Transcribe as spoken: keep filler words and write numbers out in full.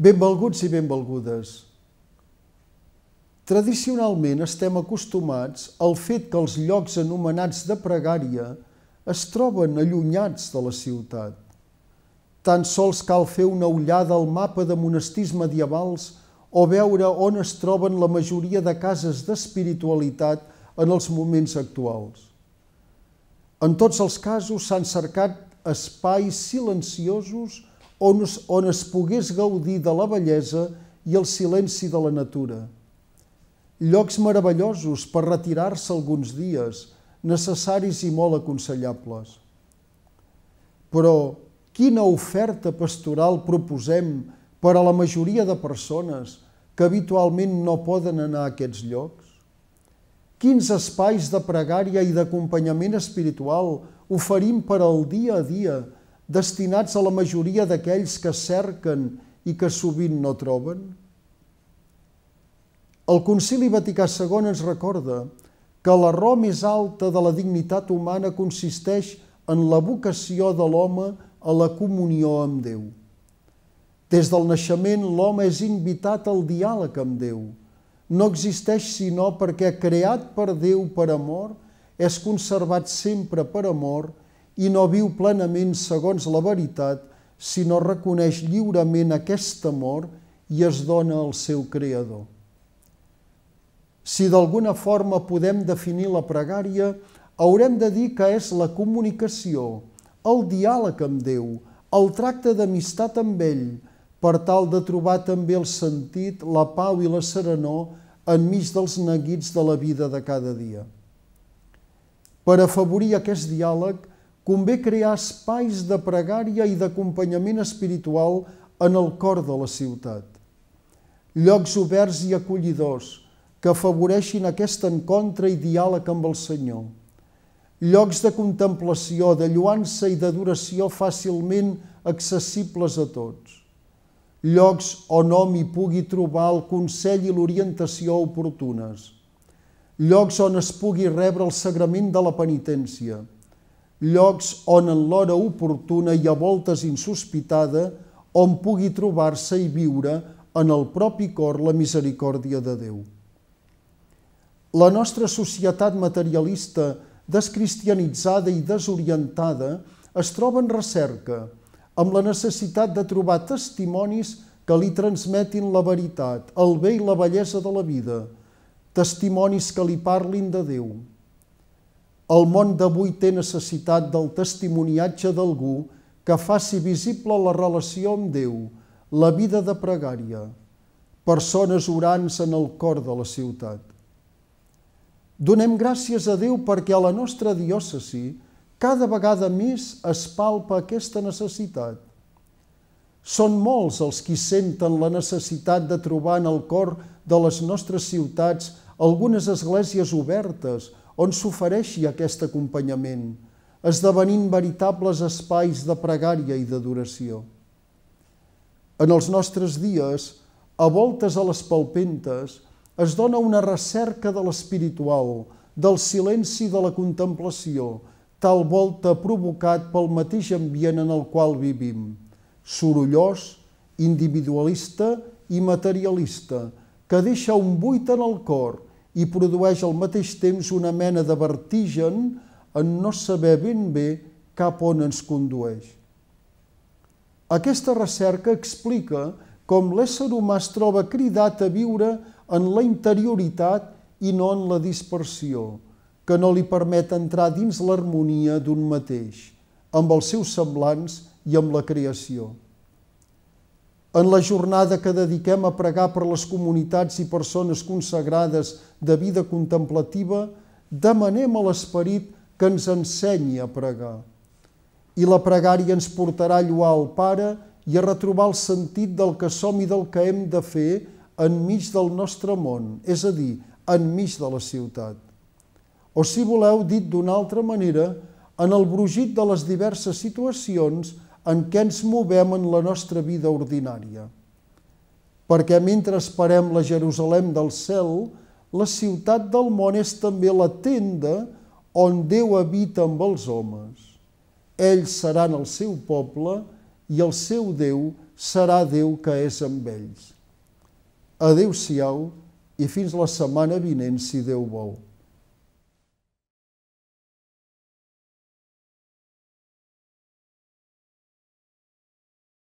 Benvolguts i benvolgudes. Tradicionalment estem acostumats al fet que els llocs anomenats de pregària es troben allunyats de la ciutat. Tan sols cal fer una ullada al mapa de monestirs medievals o veure on es troben la majoria de cases d'espiritualitat en els moments actuals. En tots els casos s'han cercat espais silenciosos on es, on es pogués gaudir de la bellesa i el silenci de la natura. Llocs meravellosos per retirar-se alguns dies, necessaris i molt aconsellables. Però quina oferta pastoral proposem per a la majoria de persones que habitualment no poden anar a aquests llocs? Quins espais de pregària i d'acompanyament espiritual oferim per al dia a dia, destinats a la majoria d'aquells que cerquen i que sovint no troben? El Concili Vaticà segon ens recorda que la raó més alta de la dignitat humana consisteix en la vocació de l'home a la comunió amb Déu. Des del naixement, l'home és invitat al diàleg amb Déu. No existeix sinó perquè, creat per Déu per amor, és conservat sempre per amor i no viu plenament segons la veritat, sinó reconeix lliurement aquest amor i es dona al seu Creador. Si d'alguna forma podem definir la pregària, haurem de dir que és la comunicació, el diàleg amb Déu, el tracte d'amistat amb ell, per tal de trobar també el sentit, la pau i la serenor enmig dels neguits de la vida de cada dia. Per afavorir aquest diàleg, convé crear espais de pregària i d'acompanyament espiritual en el cor de la ciutat. Llocs oberts i acollidors que afavoreixin aquest encontre i diàleg amb el Senyor. Llocs de contemplació, de lloança i d'adoració fàcilment accessibles a tots. Llocs on hom hi pugui trobar el consell i l'orientació oportunes. Llocs on es pugui rebre el sagrament de la penitència. Llocs on en l'hora oportuna i a voltes insospitada on pugui trobar-se i viure en el propi cor la misericòrdia de Déu. La nostra societat materialista, descristianitzada i desorientada, es troba en recerca, amb la necessitat de trobar testimonis que li transmetin la veritat, el bé i la bellesa de la vida, testimonis que li parlin de Déu. El món d'avui té necessitat del testimoniatge d'algú que faci visible la relació amb Déu, la vida de pregària, persones orants en el cor de la ciutat. Donem gràcies a Déu perquè a la nostra diòcesi cada vegada més es palpa aquesta necessitat. Són molts els qui senten la necessitat de trobar en el cor de les nostres ciutats algunes esglésies obertes on s'ofereixi aquest acompanyament, esdevenint veritables espais de pregària i d'adoració. En els nostres dies, a voltes a les palpentes, es dona una recerca de l'espiritual, del silenci de la contemplació, tal volta provocat pel mateix ambient en el qual vivim, sorollós, individualista i materialista, que deixa un buit en el cor i produeix al mateix temps una mena de vertigen en no saber ben bé cap on ens condueix. Aquesta recerca explica com l'ésser humà es troba cridat a viure en la interioritat i no en la dispersió, que no li permet entrar dins l'harmonia d'un mateix, amb els seus semblants i amb la creació. En la jornada que dediquem a pregar per les comunitats i persones consagrades de vida contemplativa, demanem a l'Esperit que ens ensenyi a pregar. I la pregària ens portarà a lloar el Pare i a retrobar el sentit del que som i del que hem de fer enmig del nostre món, és a dir, enmig de la ciutat. O, si voleu, dit d'una altra manera, en el brogit de les diverses situacions en què ens movem en la nostra vida ordinària. Perquè mentre esperem la Jerusalem del cel, la ciutat del món és també la tenda on Déu habita amb els homes. Ells seran el seu poble i el seu Déu serà Déu que és amb ells. Adéu-siau i fins la setmana vinent, si Déu vol.